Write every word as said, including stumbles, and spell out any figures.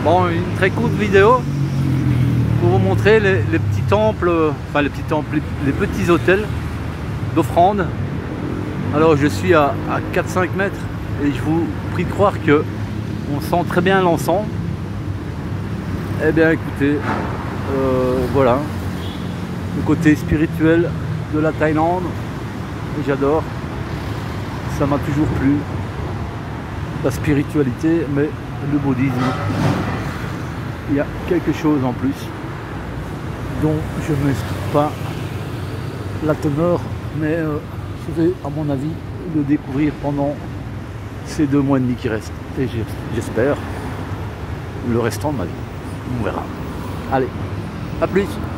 Bon, une très courte vidéo pour vous montrer les, les petits temples, enfin les petits temples, les, les petits hôtels d'offrande. Alors je suis à, à quatre cinq mètres et je vous prie de croire que on sent très bien l'encens. Eh bien écoutez, euh, voilà, le côté spirituel de la Thaïlande, j'adore, ça m'a toujours plu, la spiritualité, mais le bouddhisme, il y a quelque chose en plus dont je ne m'explique pas la teneur, mais euh, je vais à mon avis le découvrir pendant ces deux mois et demi qui restent, et j'espère le restant de ma vie, on verra. Allez, à plus.